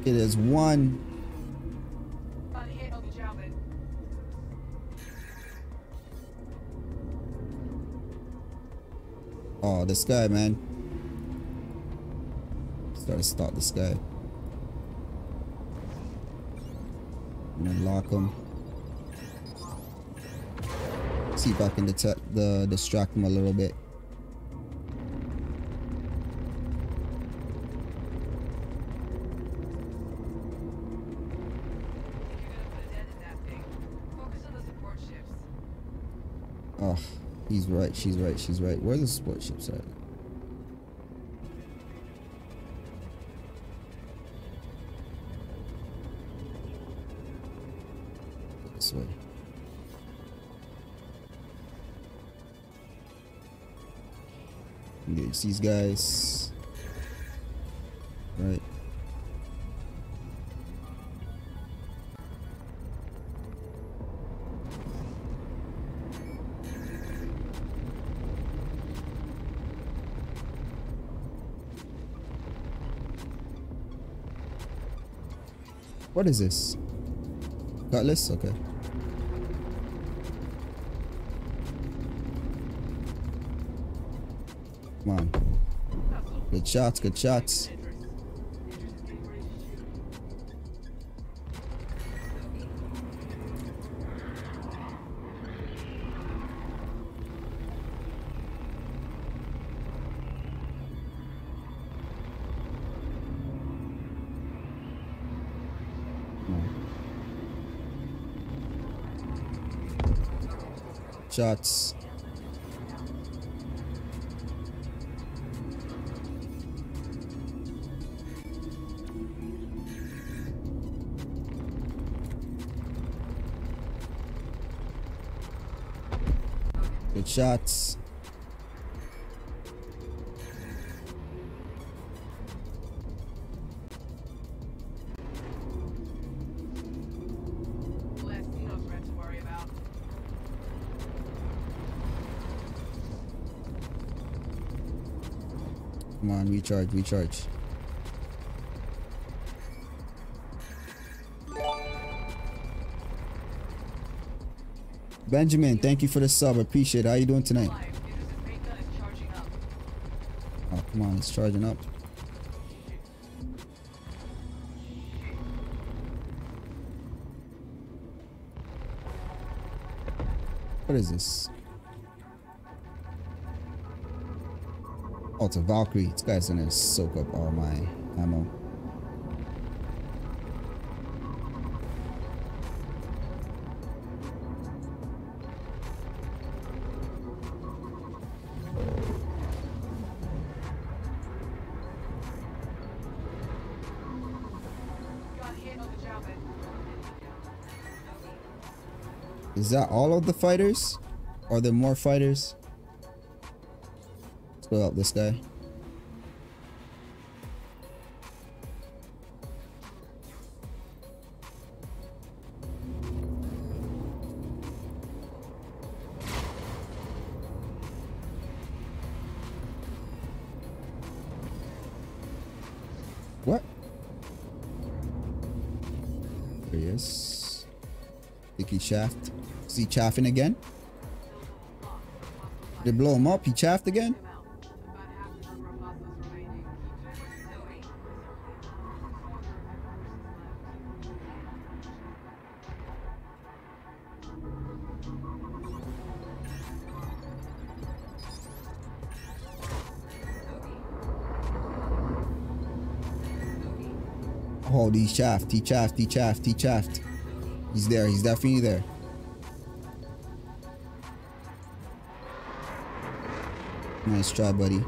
It is one. Oh, this guy, man. Gotta stop this guy. And then lock him. See if I can distract him a little bit. Oh, he's right, she's right, she's right. Where's the support ships at? This way. Engage these guys. Right. What is this? Cutlass? Okay. Come on. Good shots, good shots. Shots. Good shots. Come on, recharge, recharge. Benjamin, thank you for the sub. Appreciate it. How you doing tonight? Oh, come on, it's charging up. What is this? Oh, it's a Valkyrie. This guy's gonna soak up all my ammo. Is that all of the fighters? Are there more fighters? Let's go up this guy. What? There he is. Think he chaffed. Is he chaffing again? They blow him up. He chaffed again? Oh, he chaffed. He chaffed. He chaffed. He chaffed. He's there. He's definitely there. Nice try, buddy.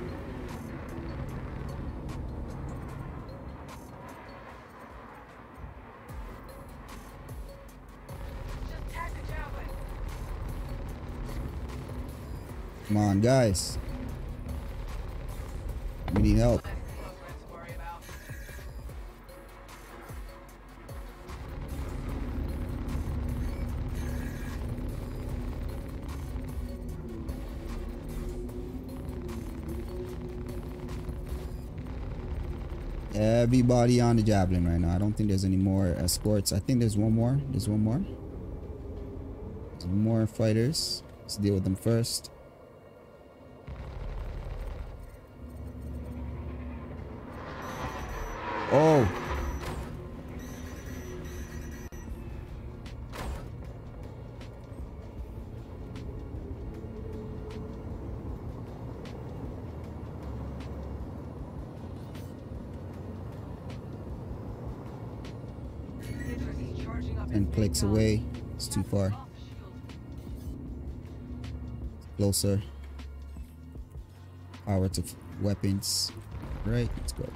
Come on, guys. We need help. Everybody on the Javelin right now. I don't think there's any more escorts. I think there's one more. There's one more. There's more fighters. Let's deal with them first. Oh. And clicks away. It's too far. Closer. Power to weapons. Right, let's go.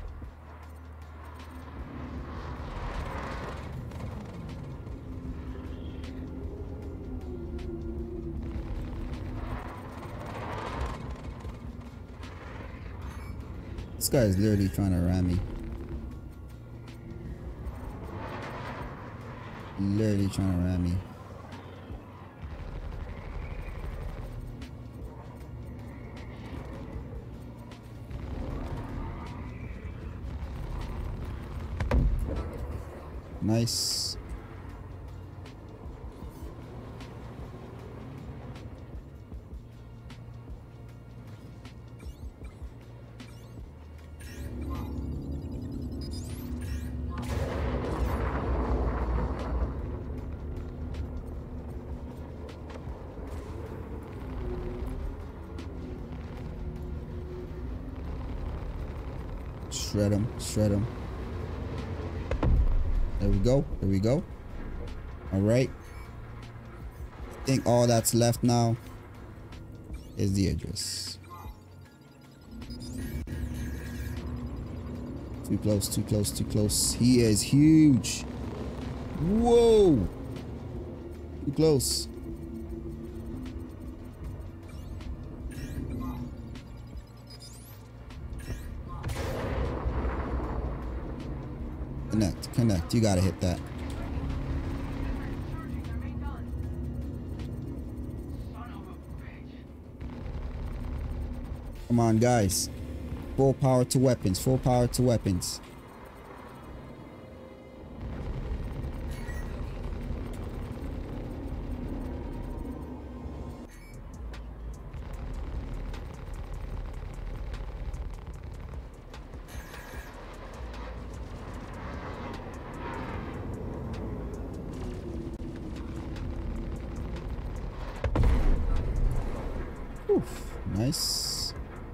This guy is literally trying to ram me. Literally trying to ram me. Nice. Shred him, shred him. There we go, there we go. All right. I think all that's left now is the Idris. Too close, too close, too close. He is huge. Whoa. Too close. Connect, connect. You gotta hit that. Come on, guys. Full power to weapons. Full power to weapons. Oof, nice.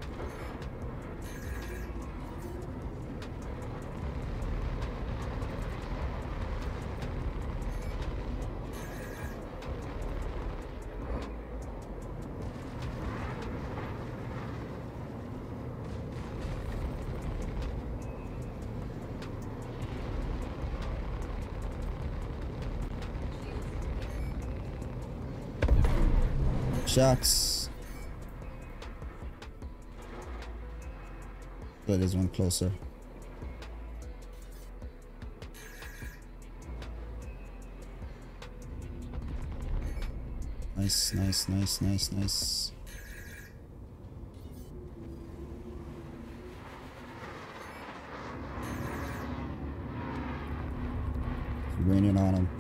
Shots. But there's one closer. Nice, nice, nice, nice, nice. Raining on him.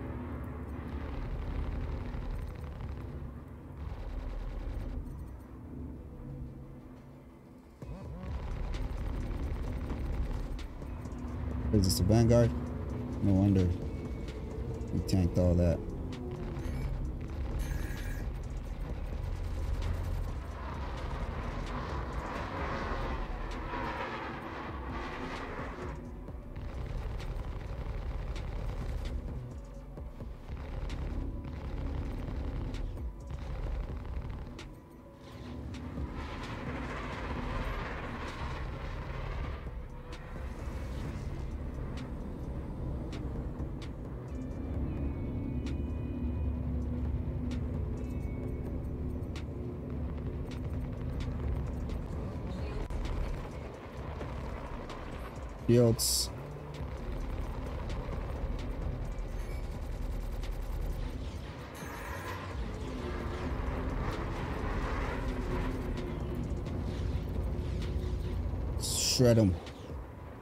Is this a Vanguard? No wonder we tanked all that. Shields. Shred him.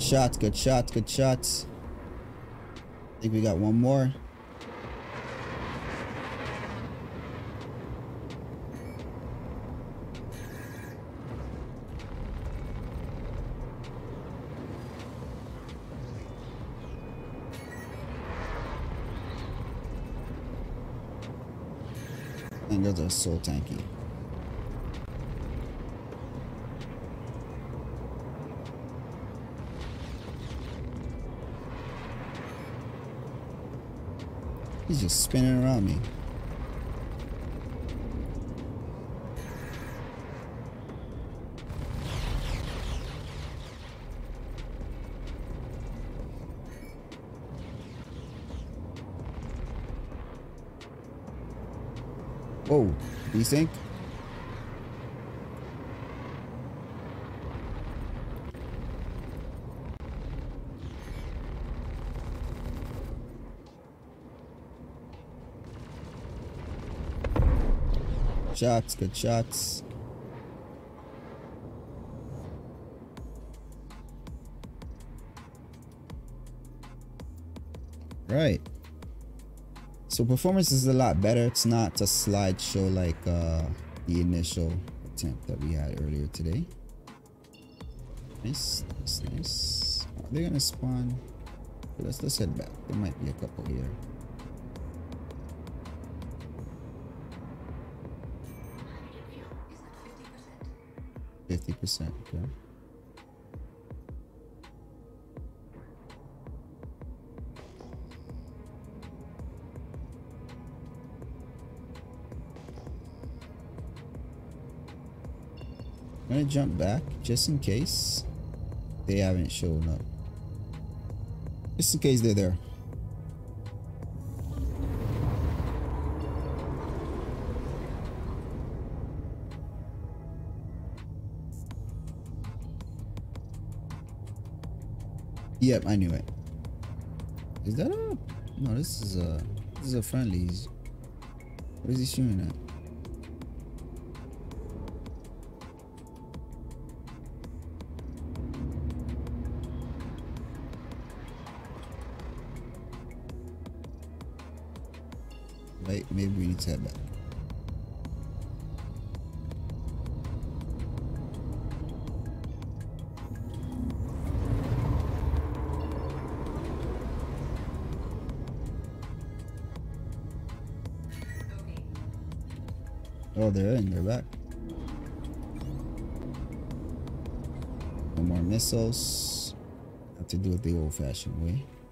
shot, good shot, good shot. I think we got one more. And those are so tanky. He's just spinning around me. Whoa, desync. Shots, good shots. Right. So performance is a lot better. It's not a slideshow like the initial attempt that we had earlier today. Nice, nice, nice. Are they gonna spawn? Let's head back. There might be a couple here. %, okay. I'm gonna jump back just in case they haven't shown up. Just in case they're there. Yep, I knew it. Is that a... No, this is a friendlies. What is he shooting at? Right, maybe we need to head back. Oh, they're in. They're back. No more missiles. Have to do it the old-fashioned way.